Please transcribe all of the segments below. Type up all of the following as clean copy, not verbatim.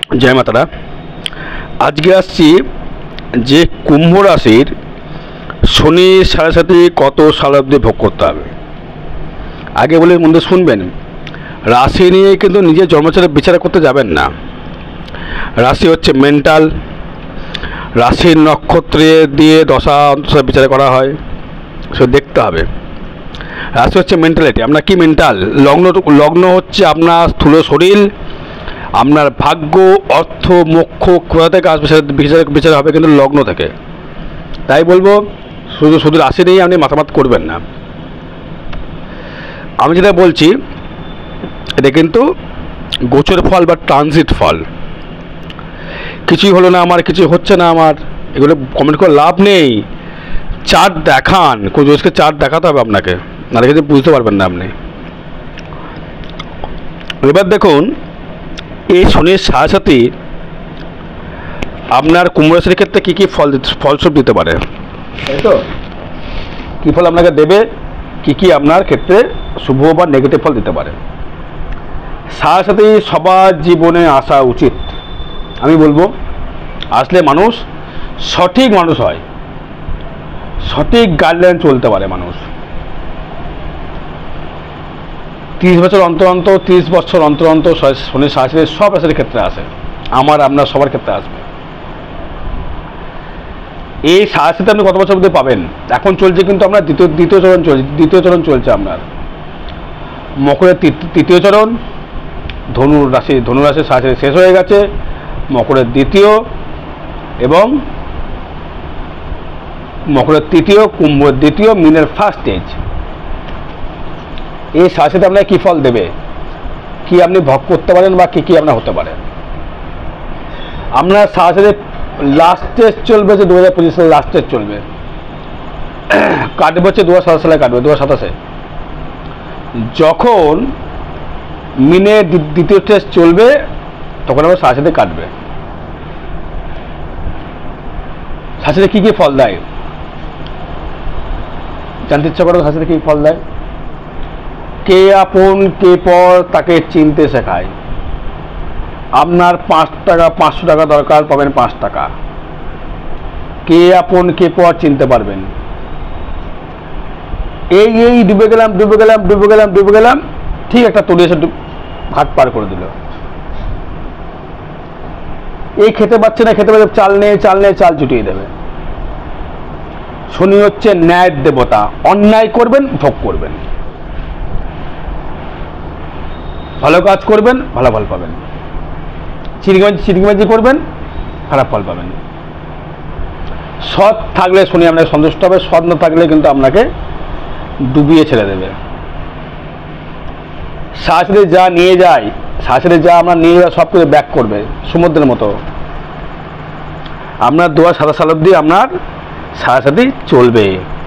জয় মাতারা। আজকে আসছি যে কুম্ভ রাশির শনি সাড়ে সাথে কত সাল অবধি ভোগ করতে হবে। আগে বলে মধ্যে শুনবেন, রাশি নিয়ে কিন্তু নিজের জন্মচারে বিচার করতে যাবেন না। রাশি হচ্ছে মেন্টাল, রাশির নক্ষত্রে দিয়ে দশা অন্তশা বিচার করা হয়, সে দেখতে হবে। রাশি হচ্ছে মেন্টালিটি, আপনার কি মেন্টাল। লগ্ন হচ্ছে আপনার স্থূল শরীর, আপনার ভাগ্য, অর্থ, মোক্ষ কোথা থেকে আসবে সেটা বিচার হবে কিন্তু লগ্ন থেকে। তাই বলবো শুধু রাশি নিয়েই আপনি মাতামাত করবেন না। আমি যেটা বলছি এটা কিন্তু গোচর ফল বা ট্রানজিট ফল। কিছুই হলো না আমার, কিছু হচ্ছে না আমার, এগুলো কমেন্ট করে লাভ নেই। চার্ট দেখান, কোন জিনিসকে চার্ট দেখাতে হবে আপনাকে, নাহলে কিন্তু বুঝতে পারবেন না আপনি। এবার দেখুন, এই শনির সাড়ে সাথে আপনার কুম্ভ রাশির ক্ষেত্রে কী কী ফলস্বরূপ দিতে পারে, তাই তো? কী ফল আপনাকে দেবে, কী কী আপনার ক্ষেত্রে শুভ বা নেগেটিভ ফল দিতে পারে। সাড়ে সাথে সবার জীবনে আসা উচিত। আমি বলবো আসলে মানুষ সঠিক মানুষ হয়, সঠিক গাইডলাইন চলতে পারে মানুষ। 30 বছর অন্তর অন্তর, 30 বছর অন্তর অন্তর শনি সাড়ে সাথে সব রাশির ক্ষেত্রে আসে, আমার আপনার সবার ক্ষেত্রে আসবে। এই সাড়ে সাথে আপনি কত বছর অবধি পাবেন? এখন চলছে কিন্তু আপনার দ্বিতীয় চরণ চলছে আপনার। মকরের তৃতীয় চরণ, ধনুরাশির সাড়ে সাথে শেষ হয়ে গেছে, মকরের দ্বিতীয় এবং মকরের তৃতীয়, কুম্ভের দ্বিতীয়, মিনের ফার্স্ট স্টেজ। এই সাড়ে সাথে আপনাকে কী ফল দেবে, কি আপনি ভোগ করতে পারেন বা কী কী আপনার হতে পারে। আপনার সাড়ে সাথে লাস্ট স্টেজ চলবে যে 2025 সালে লাস্ট স্টেজ চলবে, কাটবে হচ্ছে 2027 সালে কাটবে, 2027-এ যখন মিনের দ্বিতীয় স্টেজ চলবে তখন আবার সাড়ে সাথে কাটবে। সাড়ে সাথে কী কী ফল দেয় জানতে ইচ্ছা করো? সাড়ে সাথে কী ফল দেয়? কে আপন কে পর তাকে চিনতে শেখায়। আপনার 5 টাকা 500 টাকা দরকার, পাবেন 5 টাকা। কে আপন কে পর চিনতে পারবেন। এই ডুবে গেলাম, ঠিক একটা তলি এসে ঘাট পার করে দিল। এই খেতে পাচ্ছে না, চাল নেই, চাল জুটিয়ে দেবে। শনি হচ্ছে ন্যায়ের দেবতা, অন্যায় করবেন ভোগ করবেন, ভালো কাজ করবেন ভালো ফল পাবেন, চিটিংবাজি করবেন খারাপ ফল পাবেন। সৎ থাকলে শনি আপনাকে সন্তুষ্ট হবে, সৎ না থাকলে কিন্তু আপনাকে ডুবিয়ে ছেড়ে দেবে। সাথে যা নিয়ে যায়, সাথে যা আমরা নিয়ে যায় সব কিছু ব্যাক করবে সমুদ্রের মতো। আপনার 2027 সাল অব্দি আপনার সাথে চলবে।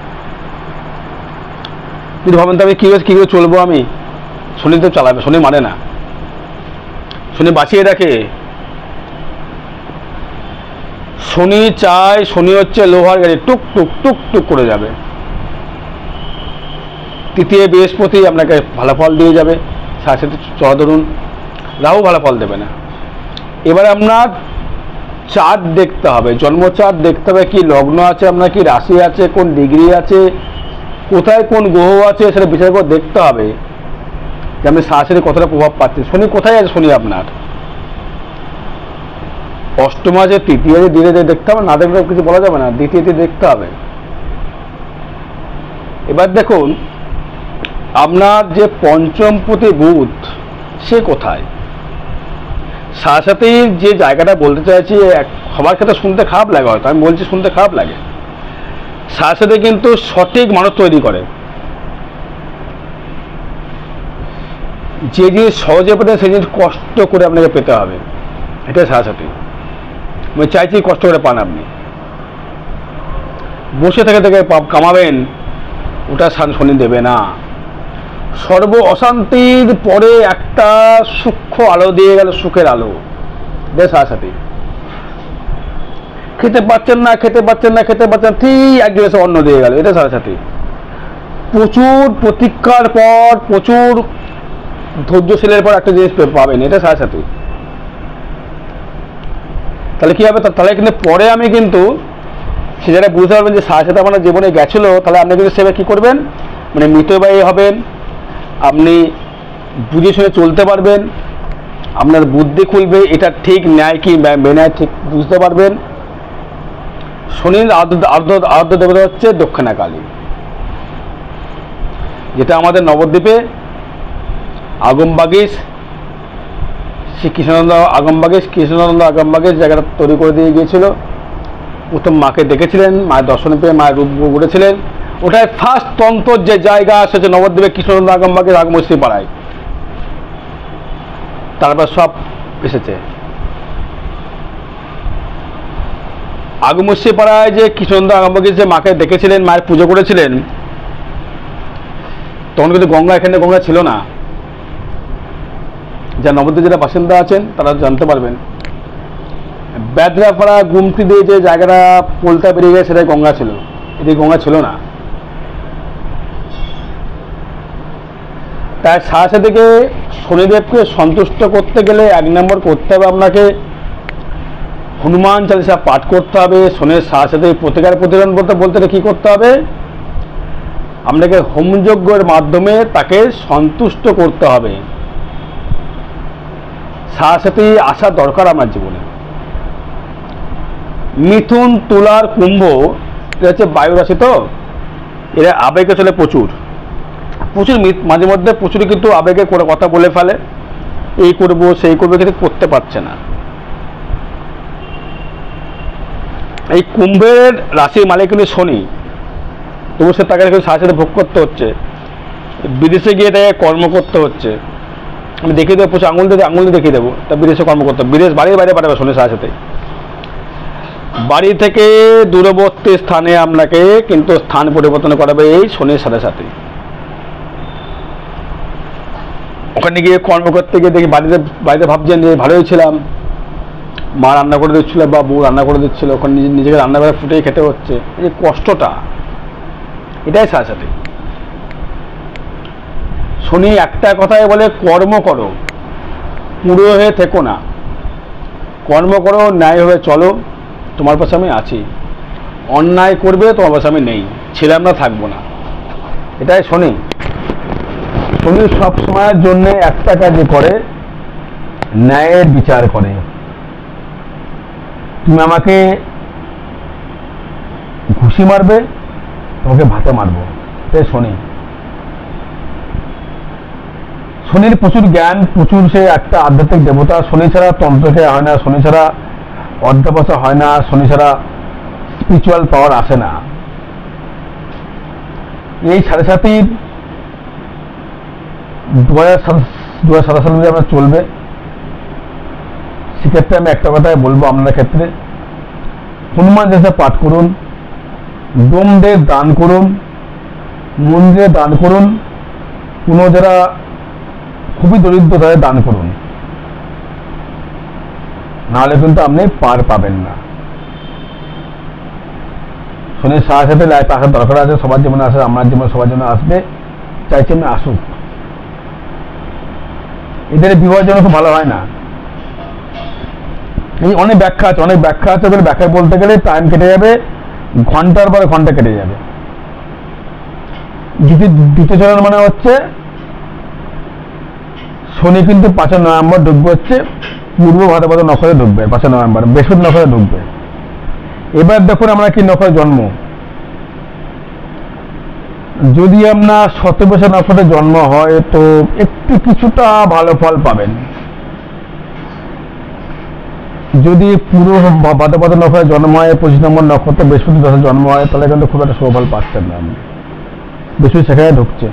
কিন্তু ভাবেন তো আমি কী করে চলবো, আমি শনি তো চালাবে, শনি মানে না, শনি বাঁচিয়ে রাখে। শনি চায়, শনি হচ্ছে লোহার গাড়ি, টুক টুক টুক টুক করে যাবে। তৃতীয় বৃহস্পতি আপনাকে ভালো ফল দিয়ে যাবে, সাথে সাথে চলা ধরুন। রাহু ভালো ফল দেবে না। এবারে আপনার চার্ট দেখতে হবে, জন্ম চার্ট দেখতে হবে, কি লগ্ন আছে আপনার, কি রাশি আছে, কোন ডিগ্রি আছে, কোথায় কোন গ্রহ আছে, সেটা বিচার করে দেখতে হবে যে আপনি সাথে কতটা প্রভাব পাচ্ছেন। শনি কোথায় আছে, শনি আপনার অষ্টম আছে, তৃতীয় আছে, ধীরে ধীরে দেখতে হবে, না দেখলে কিছু বলা যাবে না, দ্বিতীয়তে দেখতে হবে। এবার দেখুন আপনার যে পঞ্চমপতি বুধ সে কোথায়। সাথে সাথেই যে জায়গাটা বলতে চাইছি, সবার ক্ষেত্রে শুনতে খারাপ লাগে, হয়তো আমি বলছি শুনতে খারাপ লাগে, সাথে সাথে কিন্তু সঠিক মানুষ তৈরি করে। যে জিনিস সহজে পেতেন সেই জিনিস কষ্ট করে আপনাকে পেতে হবে, এটাই সাথে সাথে আমি চাইছি কষ্ট করে পান। আপনি বসে থেকে কামাবেন, ওটা শনি দেবে না। সর্ব অশান্তির পরে একটা সূক্ষ্ম আলো দিয়ে গেল, সুখের আলো দেশ সাথে। খেতে পাচ্ছেন না, ঠিক একজন এসে অন্ন দিয়ে গেল, এটা সাথে। প্রচুর প্রতীক্ষার পর, প্রচুর ধৈর্যশীলের পর একটা জিনিস পাবেন, এটা সাথে। তাহলে কী হবে, তাহলে কিন্তু পরে আমি কিন্তু সে যারা বুঝতে পারবেন যে সাথে সাথে আপনার জীবনে গেছিলো, তাহলে আপনি কিন্তু সেভাবে কী করবেন, মানে মিতব্যয়ী হবেন, আপনি বুঝে শুনে চলতে পারবেন, আপনার বুদ্ধি খুলবে, এটা ঠিক ন্যায় কি বেন্যায় ঠিক বুঝতে পারবেন। শনির আরাধ্য দেবতা হচ্ছে দক্ষিণাকালী, যেটা আমাদের নবদ্বীপে আগমবাগীশ শ্রী কৃষ্ণানন্দ আগমবাগীশ জায়গাটা তৈরি করে দিয়ে গিয়েছিল। প্রথম মাকে দেখেছিলেন, মায়ের দর্শন পেয়ে মায়ের রূপ গড়েছিলেন। ওটাই ফার্স্ট তন্ত্র যে জায়গা সেটা নবদ্বীপে কৃষ্ণানন্দ আগমবাগীশ আগমশ্রী পাড়ায়, তারপর সব এসেছে। আগমশ্রী পাড়ায় যে কৃষ্ণানন্দ আগমবাগীশ যে মাকে দেখেছিলেন, মায়ের পুজো করেছিলেন, তখন কিন্তু গঙ্গা, এখানে গঙ্গা ছিল না। যা নবদ্বীপে যারা বাসিন্দা আছেন তারা জানতে পারবেন, বেদরাপাড়া গুমটি দিয়ে যে জায়গাটা পোলটা বেরিয়ে গেছে সেটাই গঙ্গা ছিল, এদিকে গঙ্গা ছিল না। তাই সাথে থেকে শনিদেবকে সন্তুষ্ট করতে গেলে 1 নম্বর করতে হবে আপনাকে হনুমান চালিসা পাঠ করতে হবে। শনির সাথে প্রতিকার প্রতিরোধ বলতে কী করতে হবে, আপনাকে হোমযজ্ঞের মাধ্যমে তাকে সন্তুষ্ট করতে হবে। সাথে আসা দরকার আমার জীবনে। মিথুন, তুলার, কুম্ভ এটা হচ্ছে বায়ু রাশি, তো এরা আবেগে চলে প্রচুর মাঝে মধ্যে প্রচুর কিন্তু আবেগে করে কথা বলে ফেলে, এই করবো সেই করবো, কিন্তু করতে পারছে না। এই কুম্ভের রাশির মালিক কিন্তু শনি, তবু সে তাকে সাথে ভোগ করতে হচ্ছে, বিদেশে গিয়ে তাকে কর্ম করতে হচ্ছে। আমি দেখিয়ে দেবো, প্রচুর আঙুল দিয়ে দেখিয়ে দেবো, তা বিদেশে কর্ম করতে হবে, বিদেশ বাইরে পাঠাবে শনির সাথে। বাড়ি থেকে দূরবর্তী স্থানে আপনাকে কিন্তু স্থান পরিবর্তন করাবে এই শনির সাথে। ওখানে গিয়ে কর্ম করতে গিয়ে দেখি বাড়িতে ভাবছেন যে ভালোই ছিলাম, মা রান্না করে দিচ্ছিল বা বউ রান্না করে দিচ্ছিল, ওখানে নিজেকে রান্না করে ফুটিয়ে খেতে হচ্ছে, এই যে কষ্টটা, এটাই সাথে। শনি একটা কথাই বলে, কর্ম করো, পুরো হয়ে থেকো না, কর্ম করো, ন্যায়ভাবে চলো, তোমার পাশে আমি আছি। অন্যায় করবে, তোমার পাশে আমি নেই, ছিলাম না, থাকবো না, এটাই শনি। শনি সব সময়ের জন্য একটা কাজই করে, ন্যায়ের বিচার করে। তুমি আমাকে ঘুষি মারবে, তোমাকে ভাতে মারবো, এটাই শনি। শনির প্রচুর জ্ঞান, প্রচুর, সে একটা আধ্যাত্মিক দেবতা। শনি ছাড়া তন্ত্রকে হয় না, শনি ছাড়া অধ্যাবসা হয় না, শনি ছাড়া স্পিরিচুয়াল পাওয়ার আসে না। এই 7.5 2027 সাল যদি আমরা চলবে, সেক্ষেত্রে আমি একটা কথাই বলবো আপনাদের ক্ষেত্রে, হনুমান চালিসা পাঠ করুন, ডোমদের দান করুন, মন্দিরে দান করুন, কোনো যারা খুবই দরিদ্র তাদের দান করুন, নাহলে কিন্তু আপনি পার পাবেন না। শনির সাথে লাইফ আসার দরকার আছে, সবার জীবনে আসে, আমার জীবনে সবার জন্য আসবে, চাইছি আমি আসুক। এদের বিবাহের জন্য খুব ভালো হয় না, এই অনেক ব্যাখ্যা আছে, ওগুলো ব্যাখ্যা বলতে গেলে টাইম কেটে যাবে, ঘন্টার পরে ঘন্টা কেটে যাবে। দ্বিতীয় চরণ মানে হচ্ছে শনি কিন্তু 5 নভেম্বর ঢুকবে, হচ্ছে পূর্ব ভাদ্রপদ নক্ষত্রে ঢুকবে, 5 নভেম্বর বৃহস্পতি নক্ষত্রে ঢুকবে। এবার দেখুন আমরা কি নক্ষত্রে জন্ম। যদি আপনার শতবিশা নক্ষত্রে জন্ম হয় তো একটু কিছুটা ভালো ফল পাবেন। যদি পুরো ভাদ্রপদ নক্ষত্রে জন্ম হয়, 25 নম্বর নক্ষত্রে বৃহস্পতি দশা জন্ম হয়, তাহলে কিন্তু খুব একটা সুফল পাচ্ছেন না, আপনি বৃহস্পতি সেখানে ঢুকছে।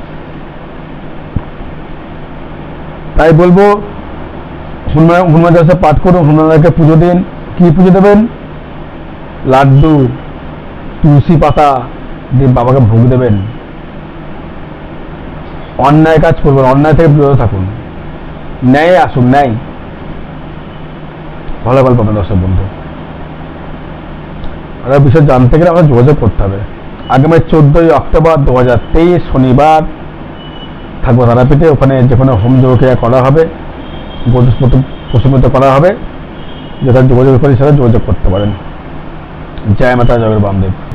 তাই বলবো হনুমান চালিসা পাঠ করুন, হনুমানকে পুজো দিন। কি পুজো দেবেন? লাড্ডু, তুলসী পাতা দিয়ে বাবাকে ভোগ দেবেন। অন্যায় কাজ করবেন, অন্যায় থেকে বিরত থাকুন, ন্যায় আসুন, ন্যায় ভালো গল্প পাবেন। দর্শক বন্ধু, আরো বিষয় জানতে গেলে আমাদের যোগাযোগ করতে হবে। আগামী 14 অক্টোবর 2023 শনিবার থাকবো তারাপীঠে, ওখানে যেখানে হোম যোগ করা হবে, প্রশমিত করা হবে, যারা যোগাযোগ করে সাথে যোগাযোগ করতে পারেন। জয় মাতা, জয় গুরু বামদেব।